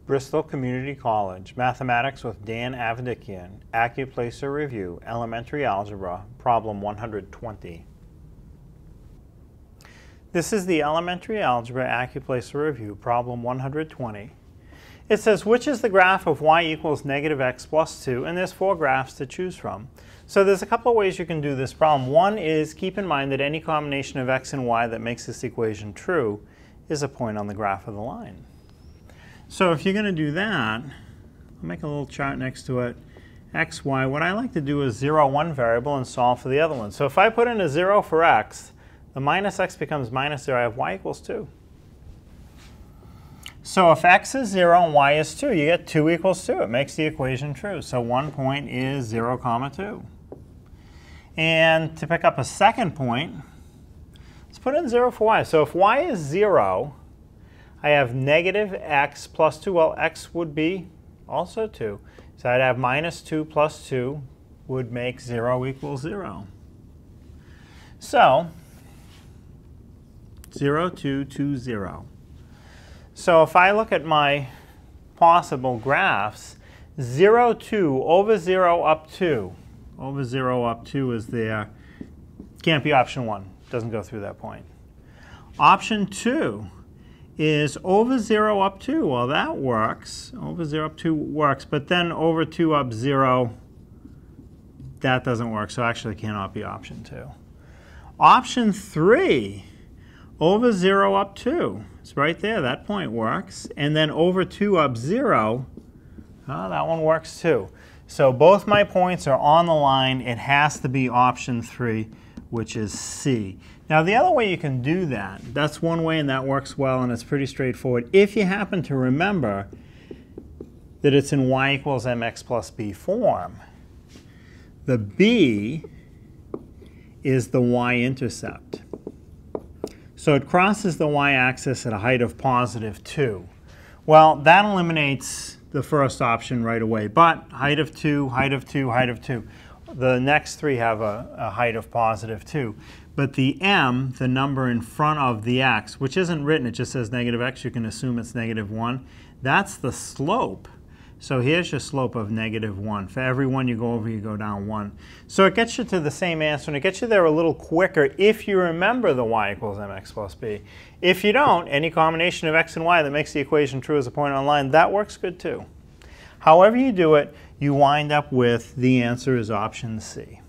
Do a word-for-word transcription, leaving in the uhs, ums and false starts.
Bristol Community College, Mathematics with Dan Avedikian, ACCUPLACER Review, Elementary Algebra, Problem one hundred twenty. This is the Elementary Algebra ACCUPLACER Review, Problem one hundred twenty. It says, which is the graph of y equals negative x plus two? And there's four graphs to choose from. So there's a couple of ways you can do this problem. One is keep in mind that any combination of x and y that makes this equation true is a point on the graph of the line. So if you're going to do that, I'll make a little chart next to it. X, y, what I like to do is zero one variable and solve for the other one. So if I put in a zero for x, the minus x becomes minus zero. I have y equals two. So if x is zero and y is two, you get two equals two. It makes the equation true. So one point is zero comma two. And to pick up a second point, let's put in zero for y. So if y is zero, I have negative x plus two. Well, x would be also two. So I'd have minus two plus two would make zero equals zero. So zero, two, two, zero. So if I look at my possible graphs, zero, two over zero up two. Over zero up two is there. Can't be option one. Doesn't go through that point. Option two is over zero up two. Well, that works. Over zero up two works. But then over two up zero, that doesn't work. So actually cannot be option two. Option three, over zero up two. It's right there. That point works. And then over two up zero, oh, that one works too. So both my points are on the line. It has to be option three, which is C. Now the other way you can do that, that's one way and that works well and it's pretty straightforward. If you happen to remember that it's in y equals mx plus b form, the b is the y-intercept. So it crosses the y-axis at a height of positive two. Well, that eliminates the first option right away, but height of two, height of two, height of two. The next three have a, a height of positive two. But the m, the number in front of the x, which isn't written, it just says negative x, you can assume it's negative one. That's the slope. So here's your slope of negative one. For every one you go over, you go down one. So it gets you to the same answer, and it gets you there a little quicker if you remember the y equals mx plus b. If you don't, any combination of x and y that makes the equation true as a point on line, that works good too. However you do it, you wind up with the answer is option C.